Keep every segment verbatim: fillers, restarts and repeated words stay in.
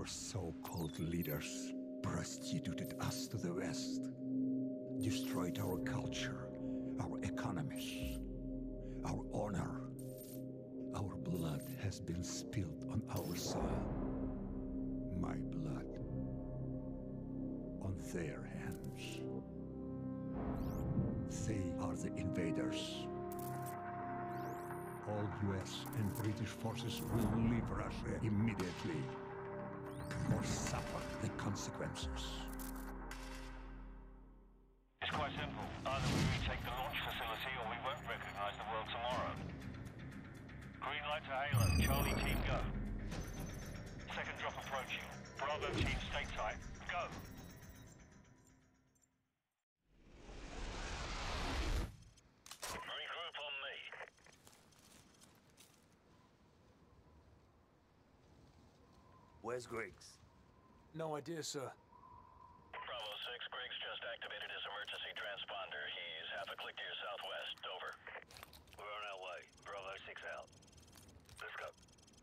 Our so-called leaders prostituted us to the West, destroyed our culture, our economies, our honor. Our blood has been spilled on our soil. My blood on their hands. They are the invaders. All U S and British forces will leave Russia immediately, or suffer the consequences. It's quite simple. Either we retake the launch facility or we won't recognize the world tomorrow. Green light to Halo. Charlie team, go. Second drop approaching. Bravo team, stay tight. Go. Regroup on me. Where's Griggs? No idea, sir. Bravo six, Griggs just activated his emergency transponder. He's half a click to your southwest. Over. We're on our way. Bravo six out. Let's go.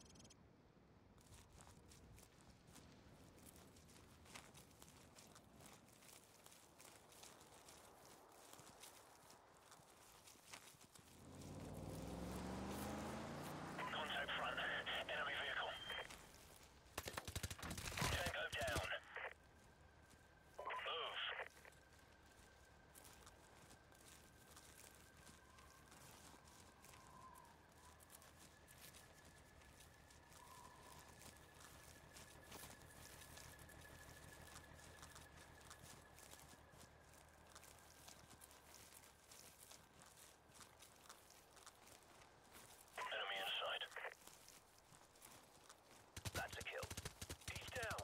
Contact front. Enemy vehicle. Tango down. Move. Enemy in sight. That's a kill. He's down.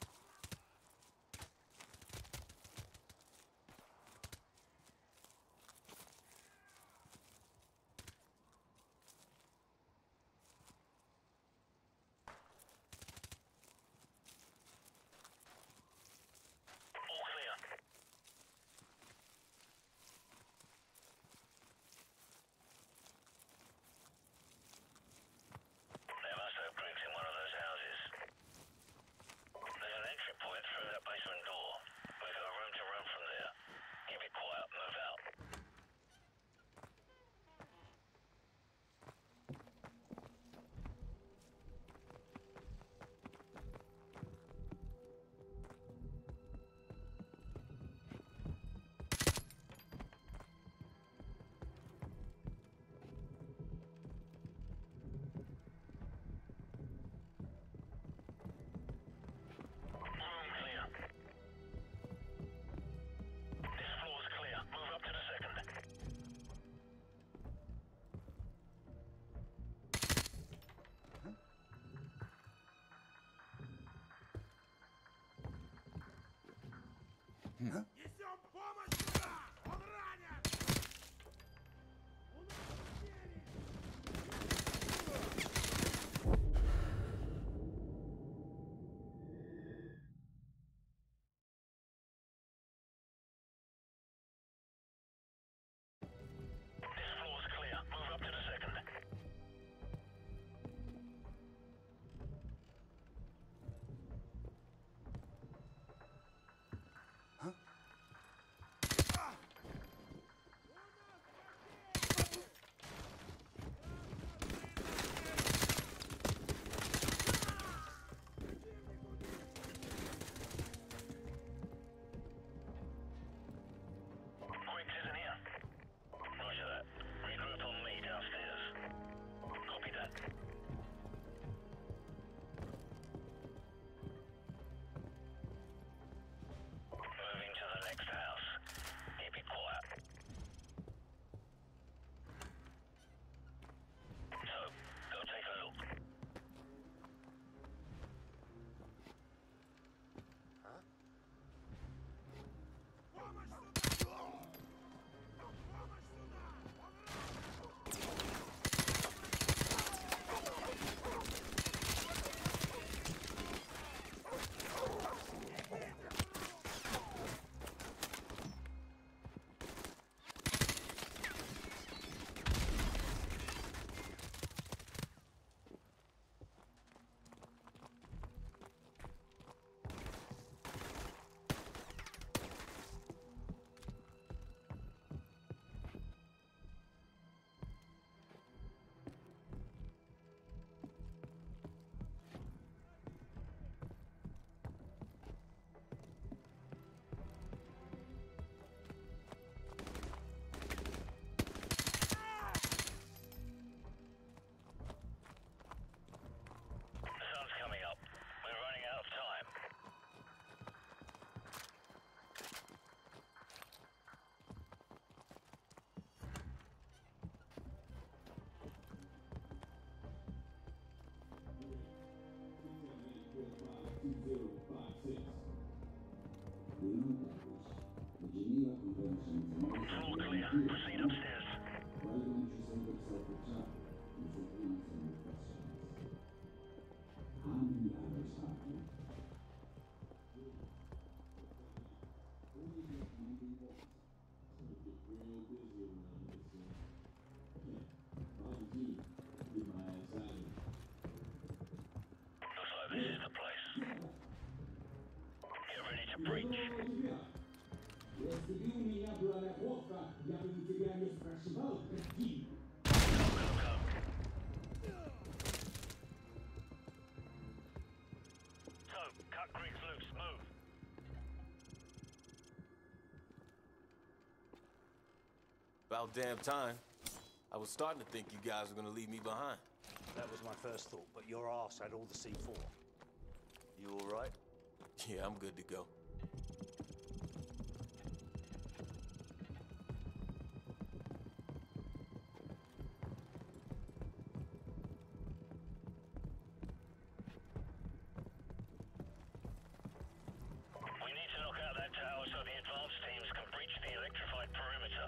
All clear. They must have Griggs in one of those houses. There's an entry point through that basement door. We've got room to run from there. Keep it quiet, move out. Room clear. This floor's clear. Move up to the second. Несем помощь сюда! Он ранен! У нас потери! This floor's clear. Move up to the second. Floor clear. Proceed upstairs. Looks like this is the place. Get ready to breach. Go, go, go. So, cut Griggs loose. Move. About damn time. I was starting to think you guys were gonna leave me behind. That was my first thought, but your ass had all the C four. You all right? Yeah, I'm good to go. We need to knock out that tower so the advanced teams can breach the electrified perimeter.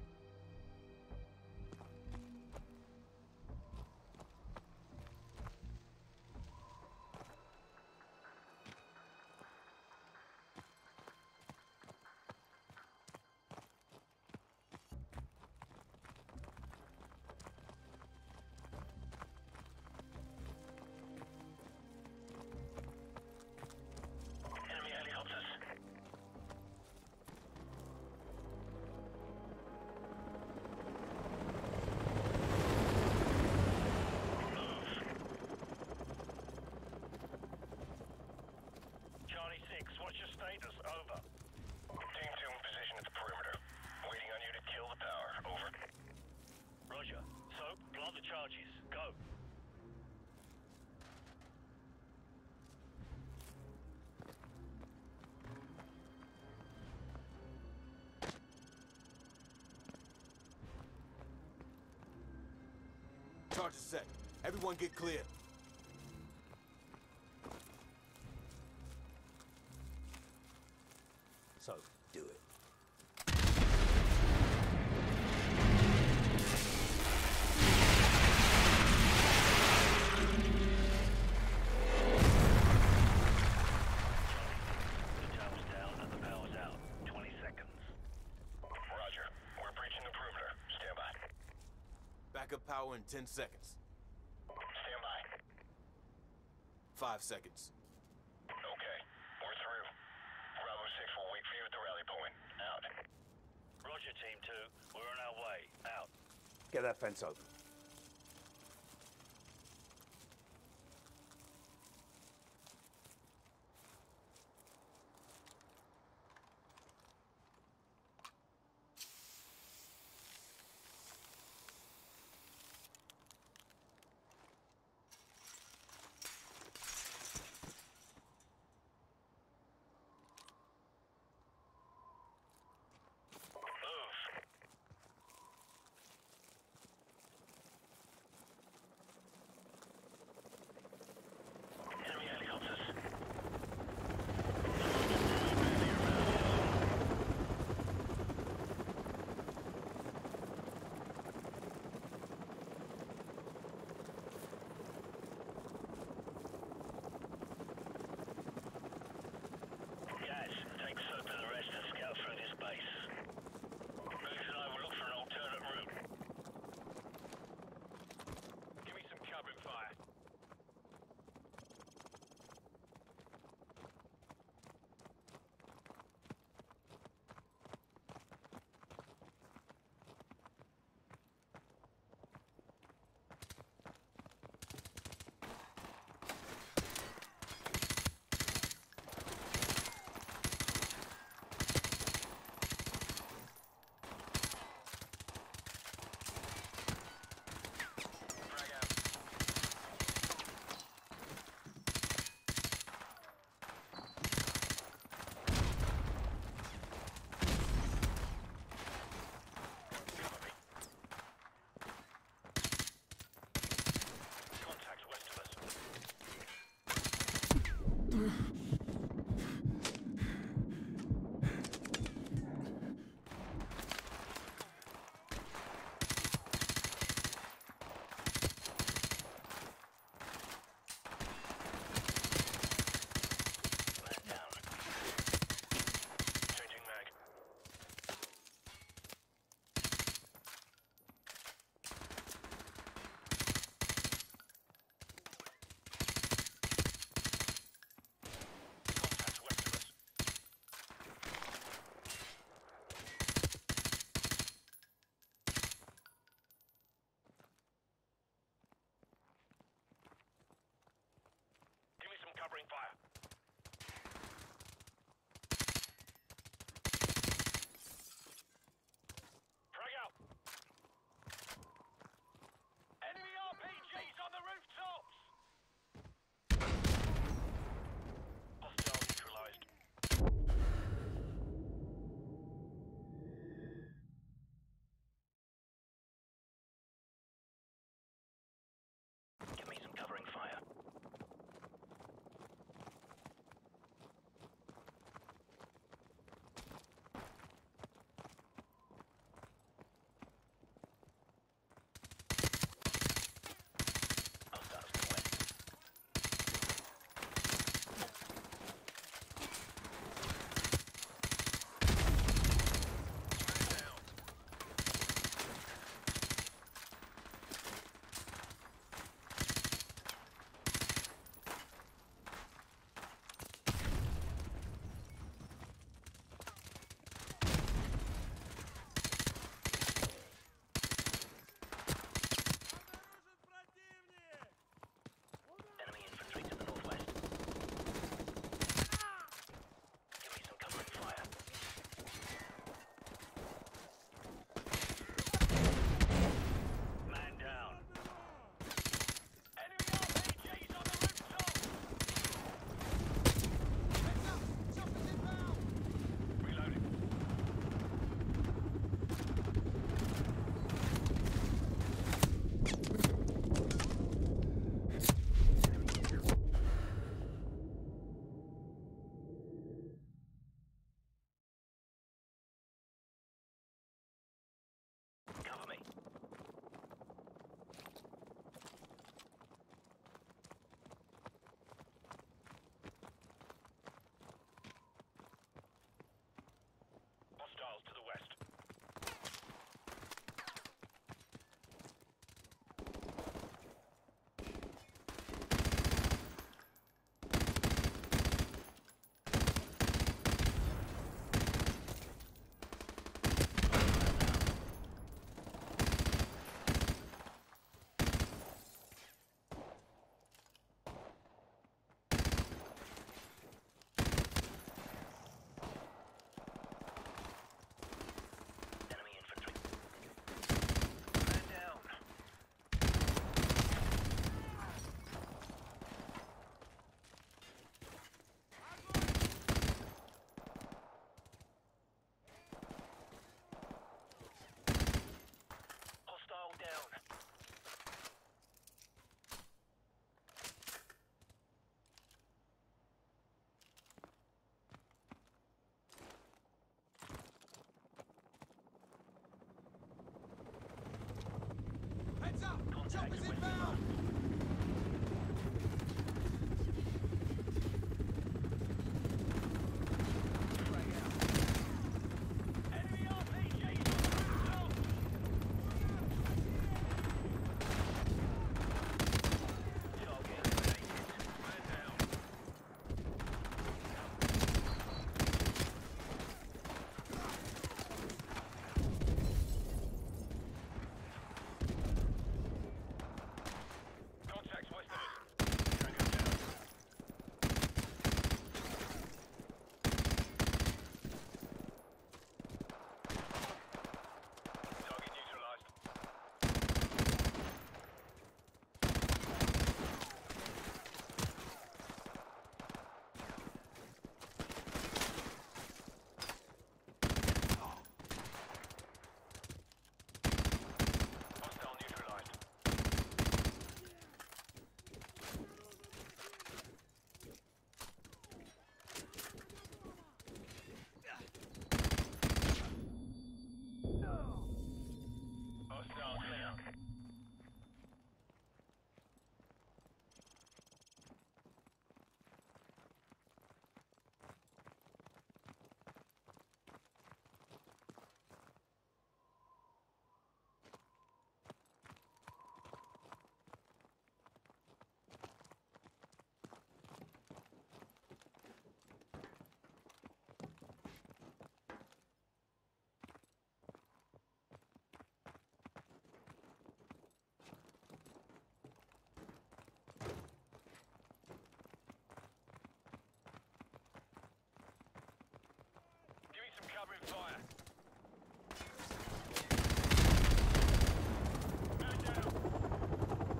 Enemy helicopters. Charlie six, what's your status? Over. Team two in position at the perimeter. Waiting on you to kill the power. Over. Roger. So, plant the charges. Go. Charge is set. Everyone get clear. So, do it. The tower's down and the power's out. twenty seconds. Roger. We're breaching the perimeter. Stand by. Backup power in ten seconds. Stand by. Five seconds. Okay. We're through. Bravo six will wait for you at the rally point. Out. Roger, Team two. We're on our way. Out. Get that fence open. Move. Choppers inbound! Enemy R P Gs on the rooftop! Target eliminated. Man down. Contacts west of us. Tango down. Target neutralized. Hostile neutralized. Hostile clear. Give me some covering fire. Man down.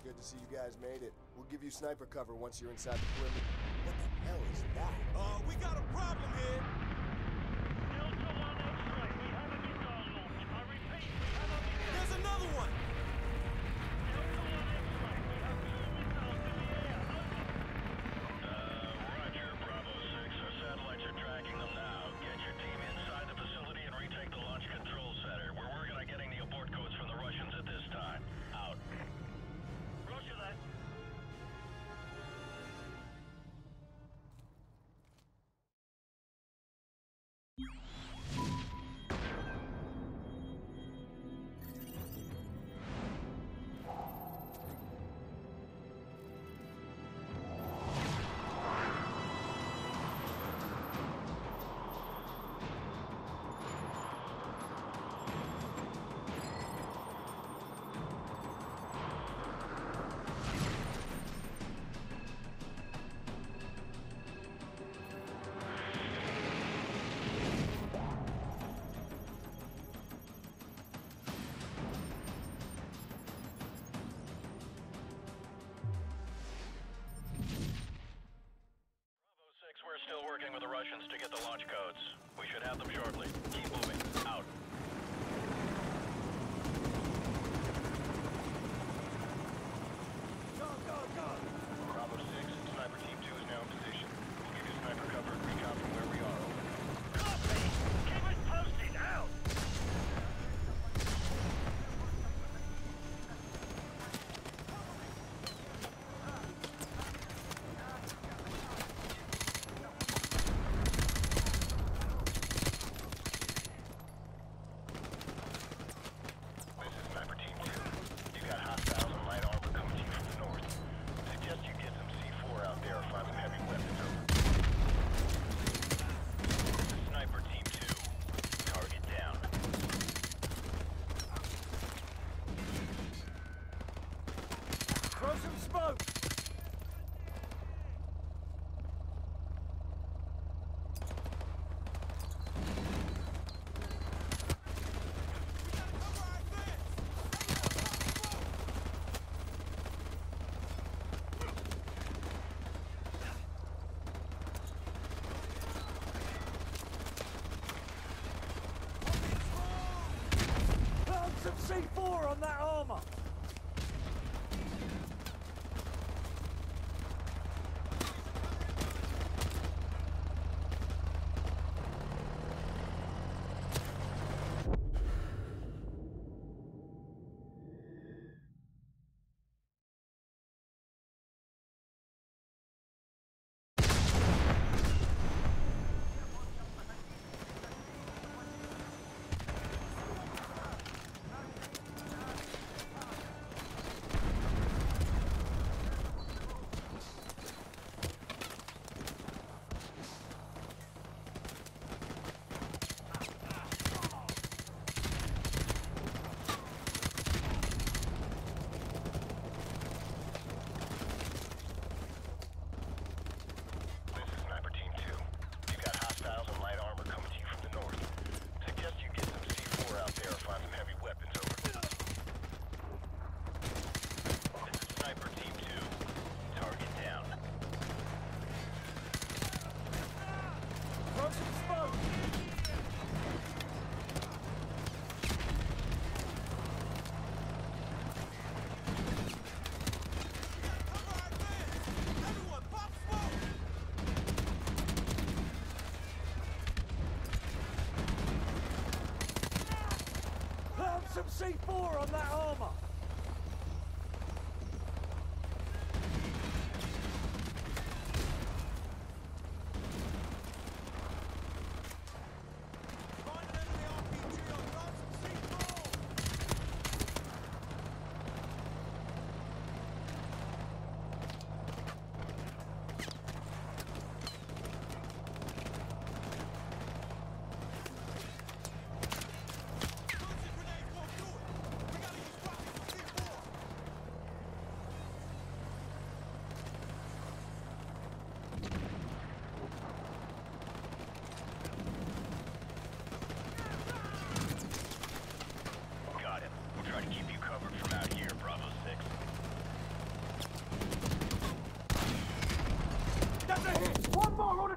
Good to see you guys made it. We'll give you sniper cover once you're inside the perimeter. What the hell is that? Uh, we got a problem here. Delta one X-ray, we have a missile launch. I repeat, we have a missile. There's another one. Delta one X-ray, we have two missiles in the air. Over. Uh, Roger, Bravo six. Our satellites are tracking them now. Get your team inside the facility and retake the launch control center. We're working on getting the abort codes from the Russians at this time. Out. Roger that. We're still working with the Russians to get the launch codes. We should have them shortly. Keep moving. Out. Go, go, go. Bravo six, Sniper Team two is now in position. We'll give you sniper cover and recon from where we are. Over. Copy! Keep it posted. Out! This is Sniper Team two. You got hostiles and light armor coming to you from the north. Suggest you get some C four out there or find some heavy weapons. Over. This is Sniper Team two. Target down. Throw some smoke. Put some C four on that armor!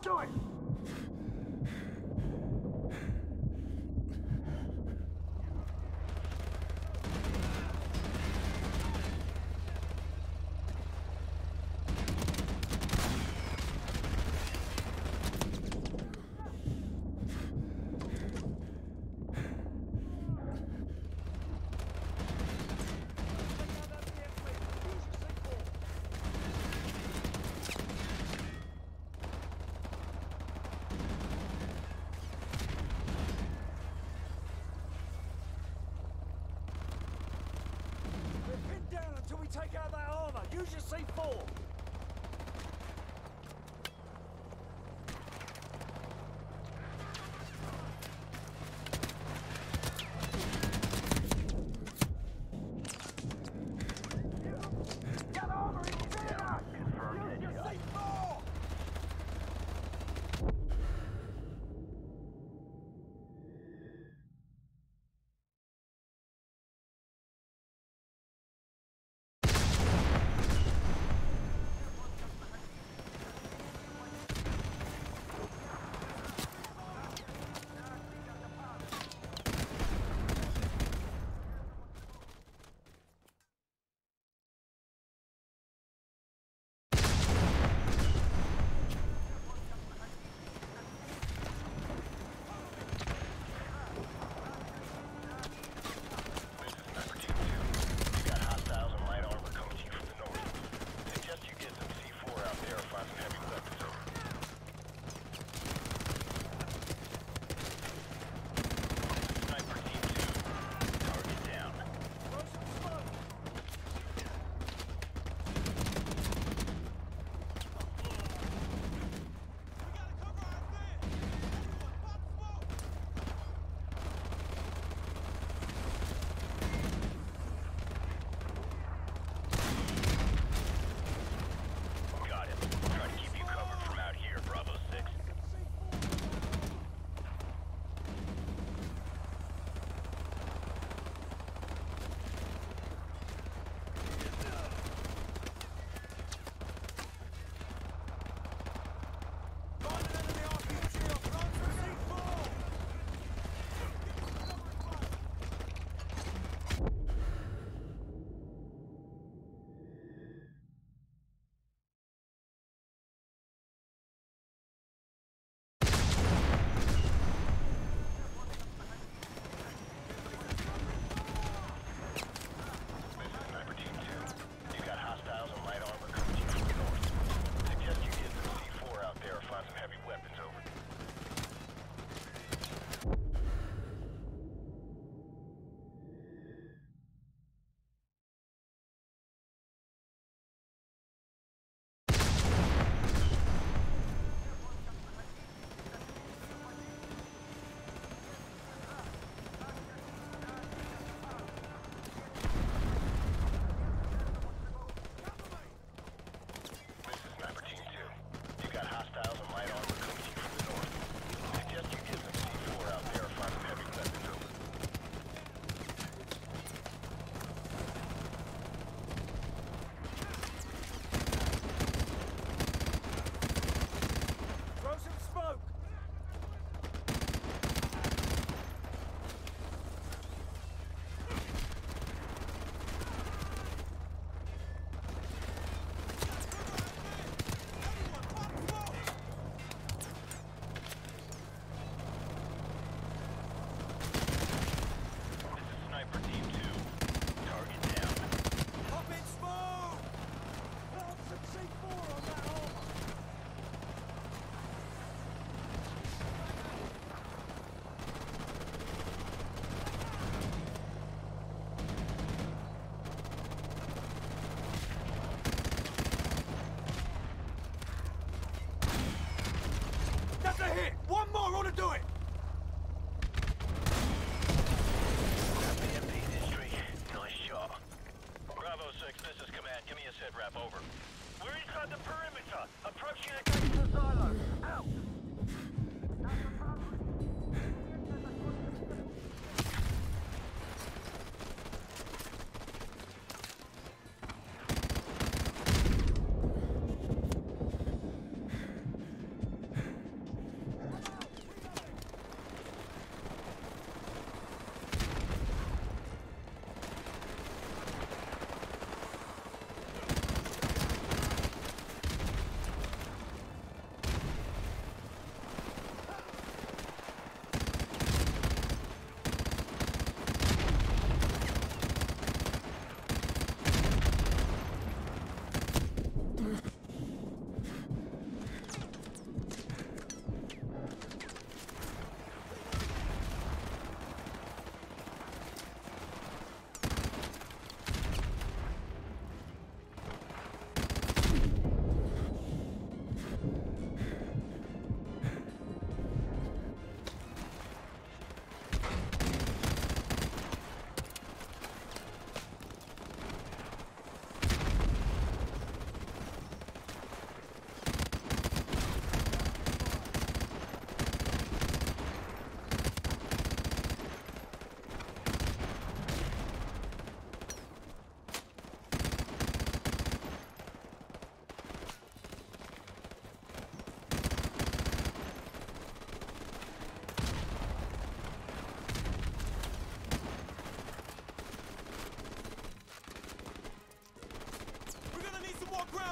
do it! Take out that armor! Use your C four! Get armor! Use your C four!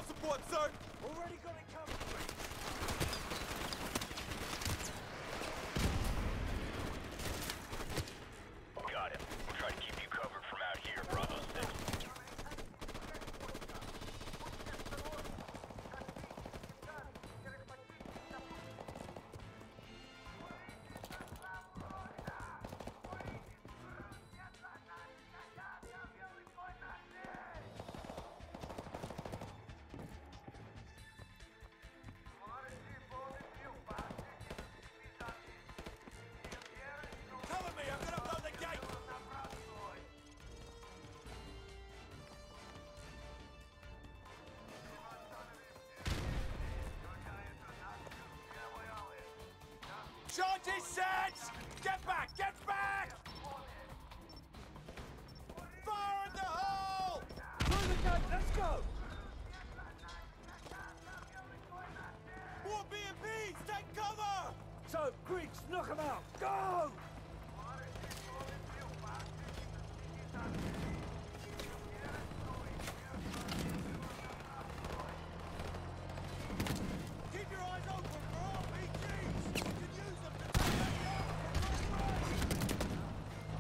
support, sir! Already got it covered. Got him. We'll try to keep you covered from out here, Bravo six. Cover me! I'm gonna blow the gate! Charge is set! Get back! Get back! Fire in the hole! Through the gate, let's go! More B and Bs! Take cover! So, Griggs, knock him out! Go! Keep your eyes open for R P Gs! We can use them to take any armor from the way!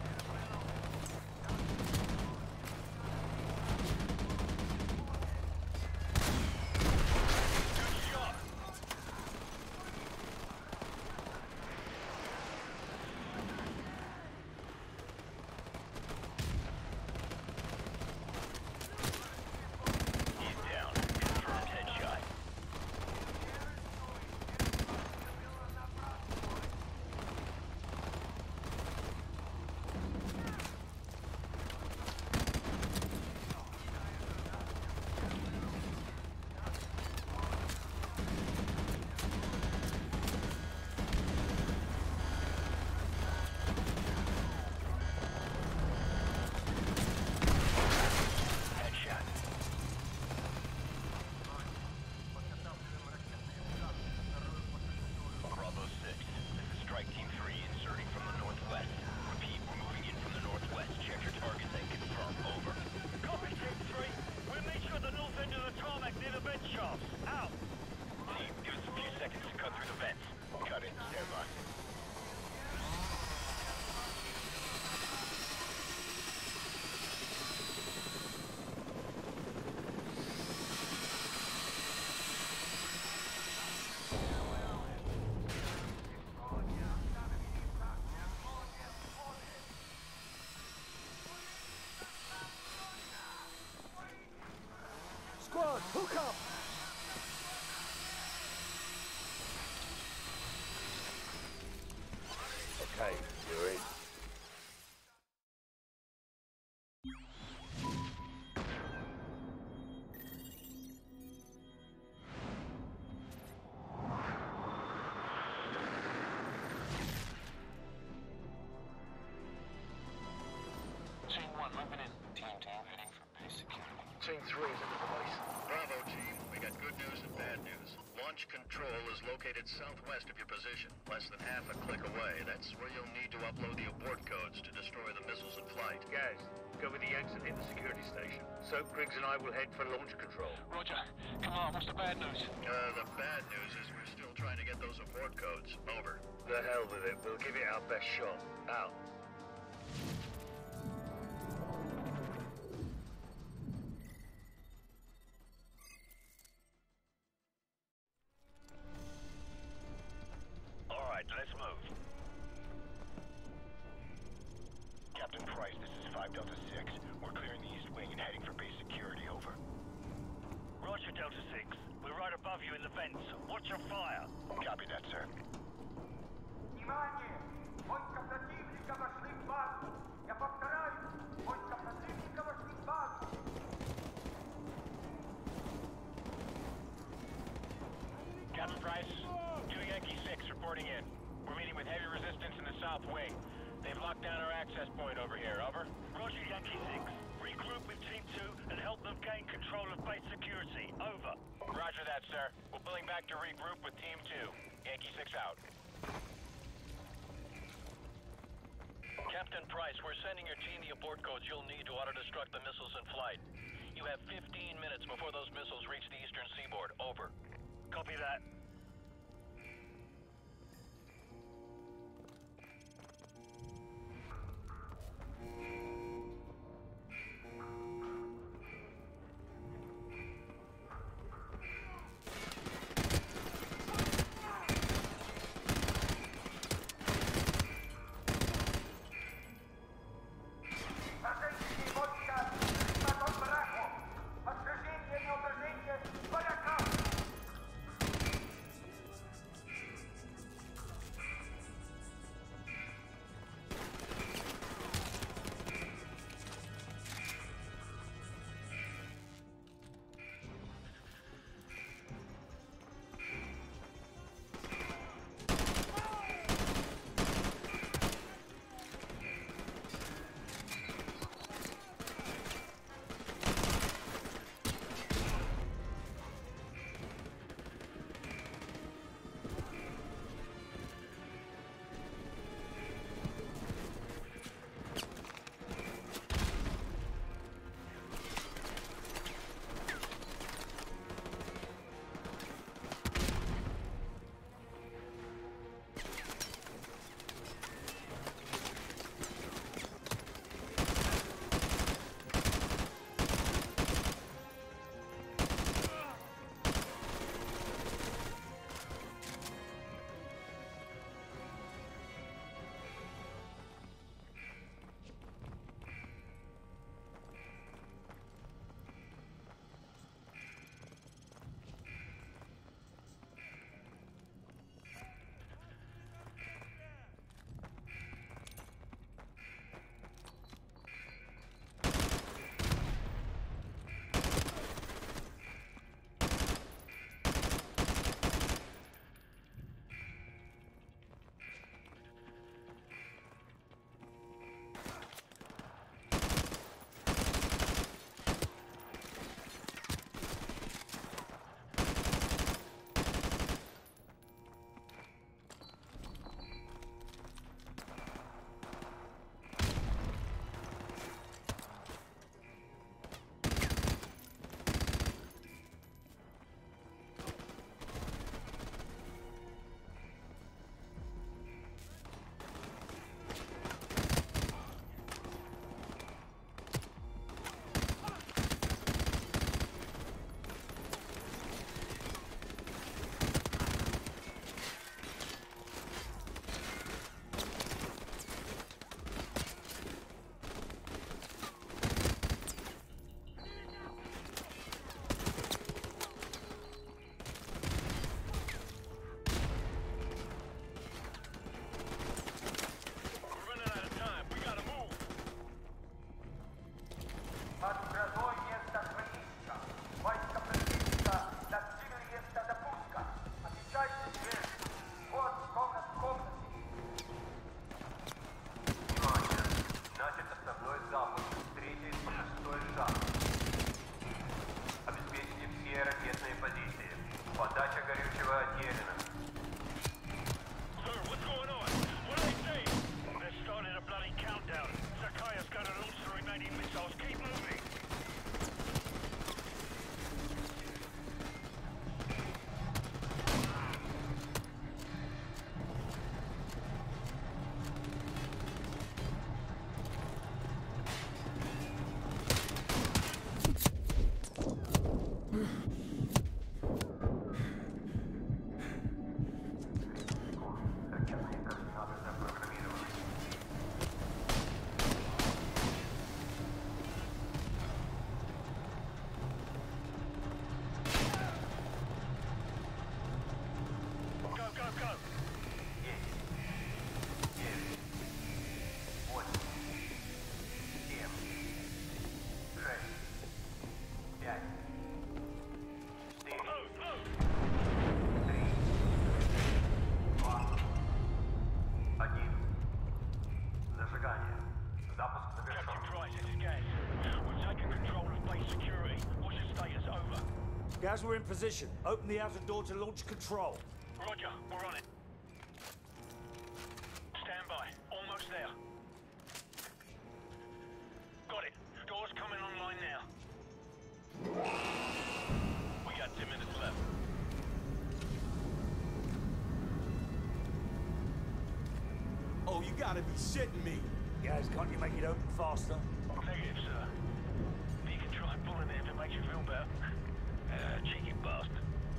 Good shot! He's down. Confirmed headshot. Headshot. Bravo six. This is Strike Team three inserting from the northwest. Repeat, we're moving in from the northwest. Check your targets and confirm. Over. Copy, Team three. We'll meet you at the north end of the tarmac near the vent shafts. Out. Team, give us a few seconds to cut through the vents. Cut it. Stand by. Squad, hook up! Okay, you're in. Team one, moving in. Team two, heading for base security. Team three is at the base. Bravo team, we got good news and bad news. Launch control is located southwest of your position, less than half a click away. That's where you'll need to upload the abort codes to destroy the missiles in flight. Guys, go with the Yanks and hit the security station. Soap, Griggs and I will head for launch control. Roger. Come on, what's the bad news? Uh, the bad news is we're still trying to get those abort codes. Over. The hell with it. We'll give it our best shot. Out. All right, let's move. Captain Price, this is five Delta six. We're clearing the east wing and heading for base security. Over. Roger, Delta six. We're right above you in the vents. Watch your fire. Copy that, sir. Внимание! Войска противника вошли в базу! Я повторяю, войска противника вошли в базу! Captain Price, two Yankee six reporting in. We're meeting with heavy resistance in the south wing. They've locked down our access point over here. Over. Roger, Yankee six. Regroup with Team two and help them gain control of base security. Over. Roger that, sir. We're pulling back to regroup with Team two. Yankee six out. Captain Price, we're sending your team the abort codes you'll need to auto-destruct the missiles in flight. You have fifteen minutes before those missiles reach the eastern seaboard. Over. Copy that. Артиллерийские войска, батон браку. Отражение, неотражение, врага. As we're in position, open the outer door to launch control. Roger, we're on it. Stand by. Almost there. Got it. Doors coming online now. gotta be shitting me. Guys, can't you make it open faster? Negative, sir. But you can try pulling it if it makes you feel better. Uh, cheeky bastard.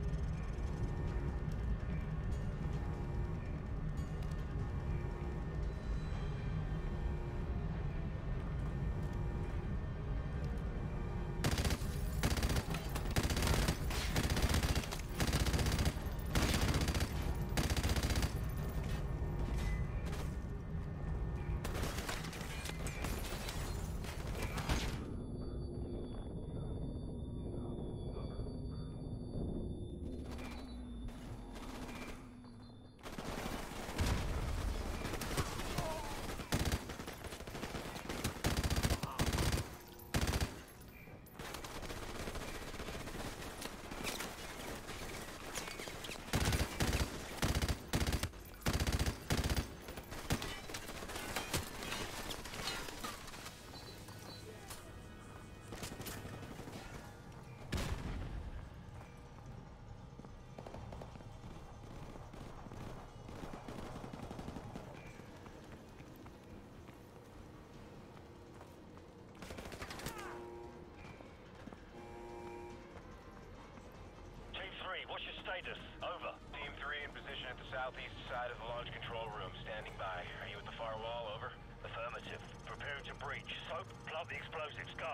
What's your status? Over. Team three in position at the southeast side of the launch control room, standing by. Are you at the far wall? Over. Affirmative. Preparing to breach. Soap, plant the explosives. Go.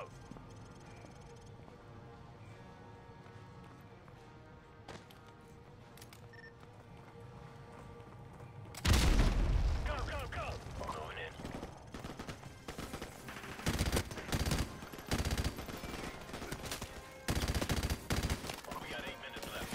Go, go, go! Going in. We got eight minutes left.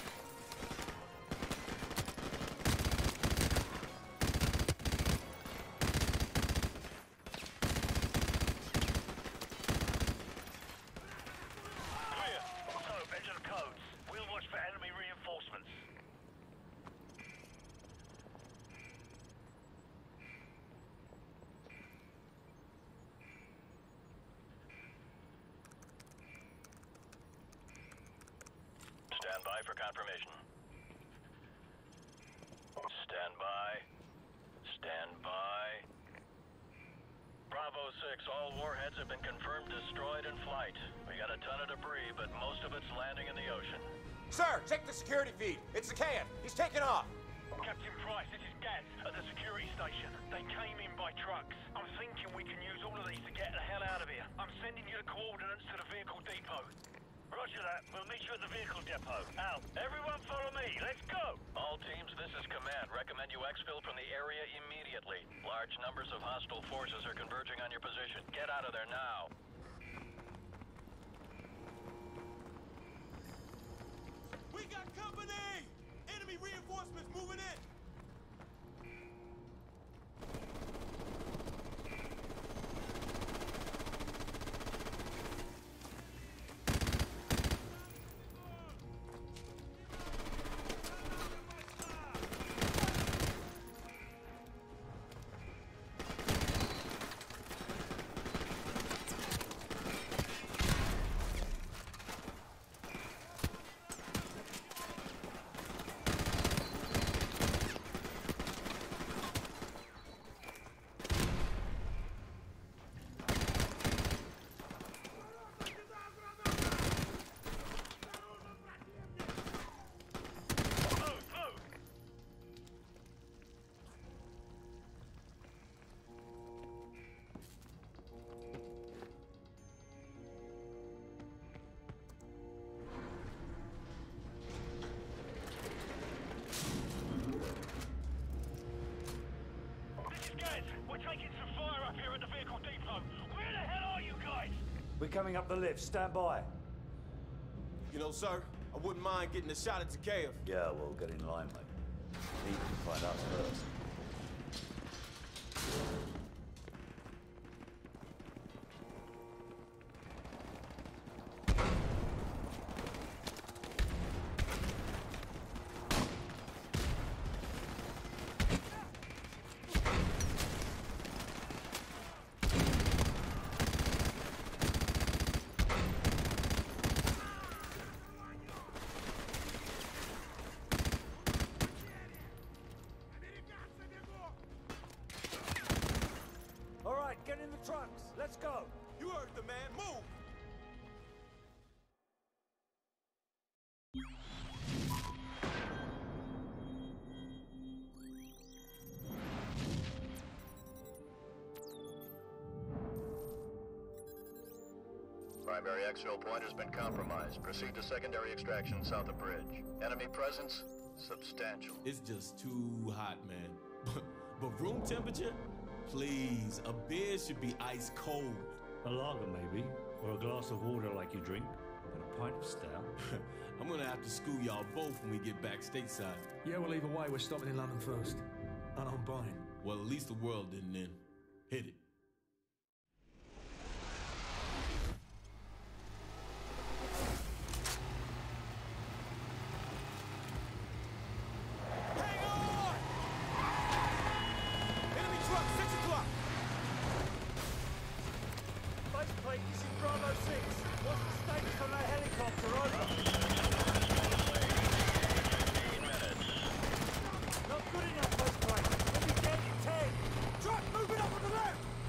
Stand by for confirmation. Stand by. Stand by. Bravo six, all warheads have been confirmed destroyed in flight. We got a ton of debris, but most of it's landing in the ocean. Sir, check the security feed. It's the K F. He's taking off. Captain Price, this is Gaz at the security station. They came in by trucks. I'm thinking we can use all of these to get the hell out of here. I'm sending you the coordinates to the vehicle depot. Roger that. We'll meet you at the vehicle depot. Out. Everyone follow me. Let's go. All teams, this is command. Recommend you exfil from the area immediately. Large numbers of hostile forces are converging on your position. Get out of there now. We got company! Enemy reinforcements moving in! We're coming up the lift. Stand by. You know, sir, I wouldn't mind getting a shot at Zakhaev. Yeah, well, get in line, mate. Need to find us first. Primary exfil point has been compromised. Proceed to secondary extraction south of bridge. Enemy presence? Substantial. It's just too hot, man. But, but room temperature? Please, a beer should be ice cold. A lager, maybe. Or a glass of water like you drink. And a pint of stout. I'm gonna have to school y'all both when we get back stateside. Yeah, well, either way, we're stopping in London first. And I'm buying. Well, at least the world didn't end. Hit it. Truck moving up on the left!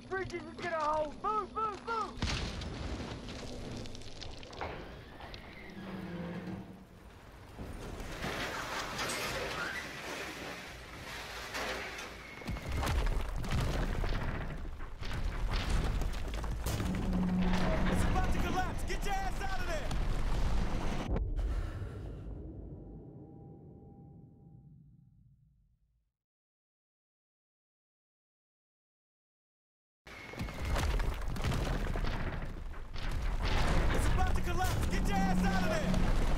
bridges is gonna hold! Move, move, move! It's about to collapse! Get your ass out of there! It's about to collapse! Get your ass out of there!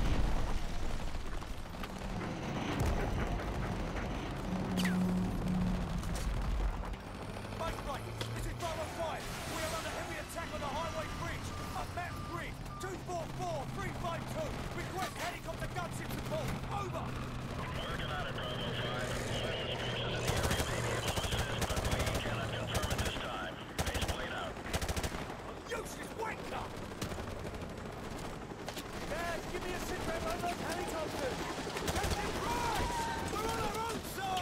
Mike, right. This is Bravo five. We are under heavy attack on the highway bridge. Up Mountain Bridge. two four four three five two. Request helicopter gunship support. Over. Working on it, Bravo five. Ulysses forces in the area may be able to assist, but we cannot confirm at this time. Base played out. Useless wanker! Dad, give me a sit rep on those helicopters! Let them rise! We're on our own, sir!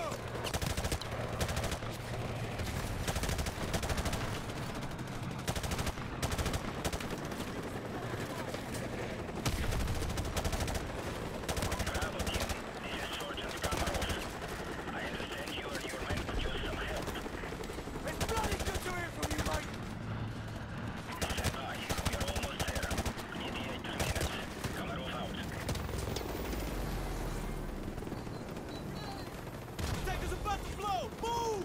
Bravo team, this is Sergeant Kamarov. I understand you and your men could use some help. It's bloody good to hear from you, mate! Stand by. We are almost there. E T A three minutes. Kamarov out. Tank is about to blow! Move!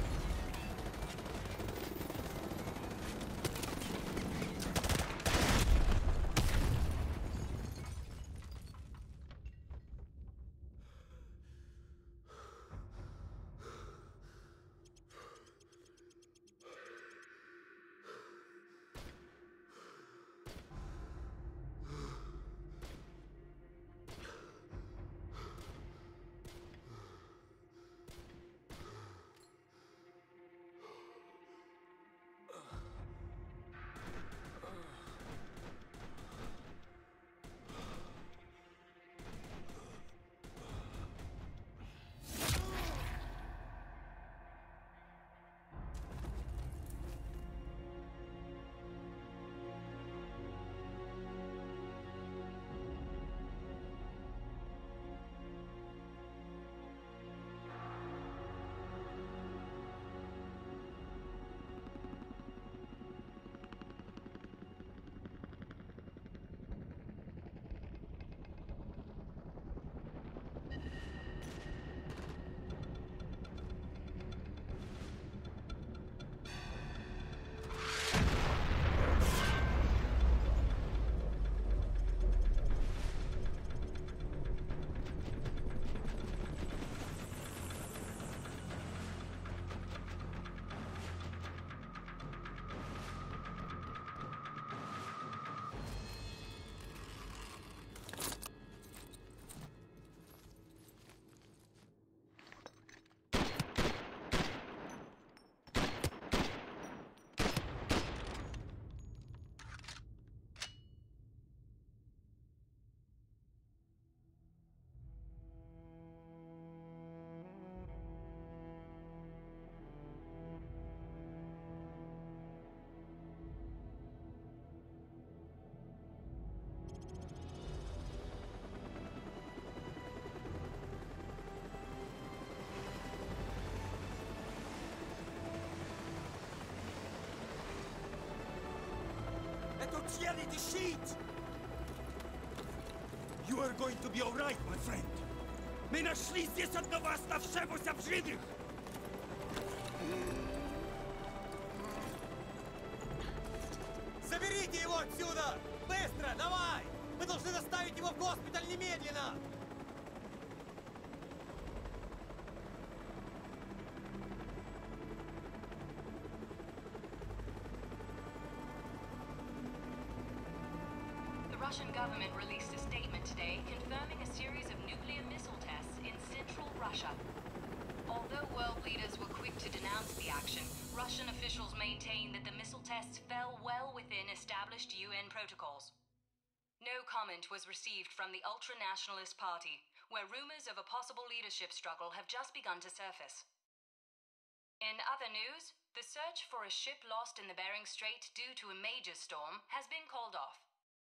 Cieli the sheet! You are going to be alright, my friend. Мы нашли здесь одного оставшегося в живых! Заберите его отсюда! Быстро, давай! Мы должны доставить его в госпиталь немедленно! The Russian government released a statement today confirming a series of nuclear missile tests in central Russia. Although world leaders were quick to denounce the action, Russian officials maintain that the missile tests fell well within established U N protocols. No comment was received from the ultra-nationalist party, where rumors of a possible leadership struggle have just begun to surface. In other news, the search for a ship lost in the Bering Strait due to a major storm has been called off.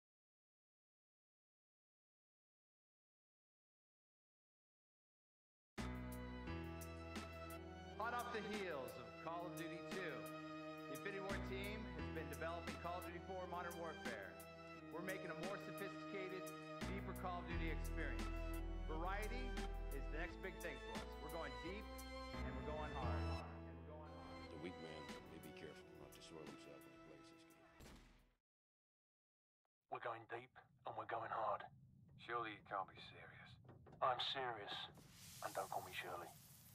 Hot off the heels of Call of Duty two, the Infinity Ward team has been developing Call of Duty four Modern Warfare. We're making a more sophisticated, deeper Call of Duty experience. Variety is the next big thing for us. We're going deep, and we're going hard. And we're going hard. The weak man may be careful not to soil himself when he plays this game. We're going deep, and we're going hard. Surely you can't be serious. I'm serious, and don't call me Shirley.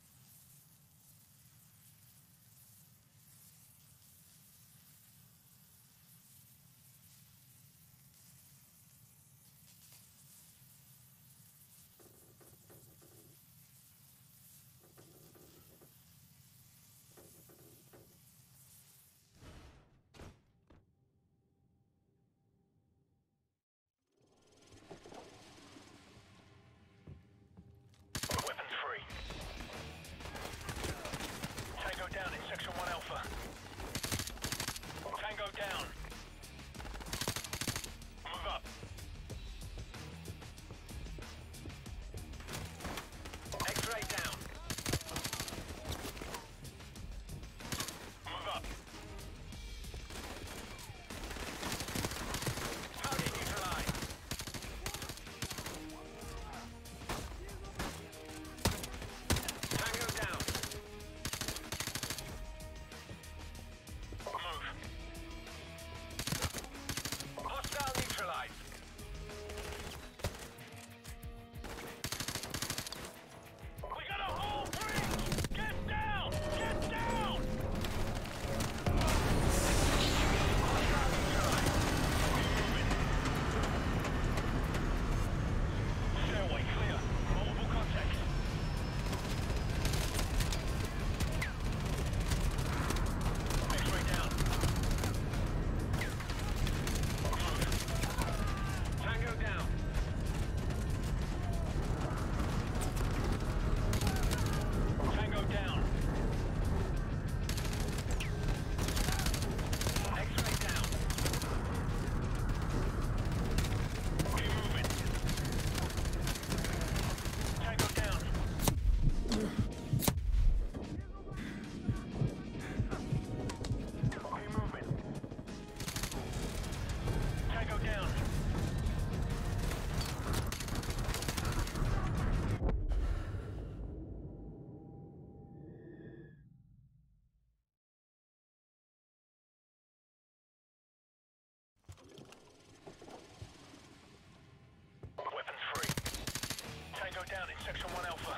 Down in Section one Alpha.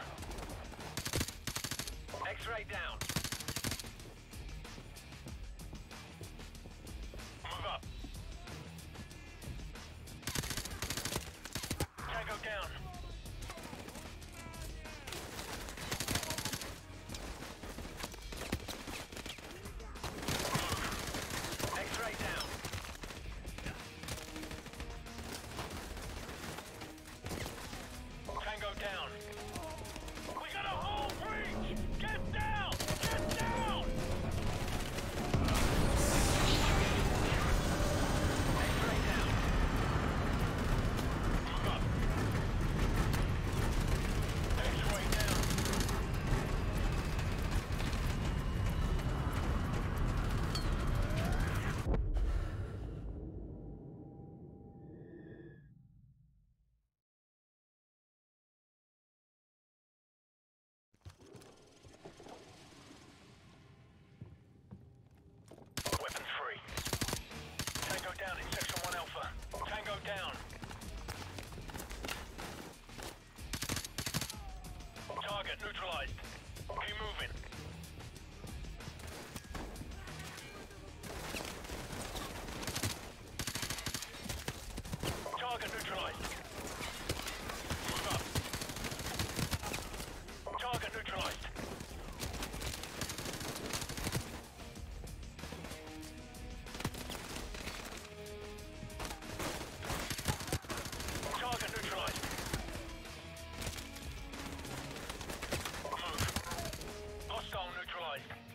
X-ray down. Move up. Tango down. X-ray down. Tango down. We got a whole breach! Get down! Get down! X-ray down. Move up. X-ray down. Down in Section one Alpha. Tango down. Target neutralized. Keep moving. Target neutralized. Move up. Target neutralized. Hostile neutralized.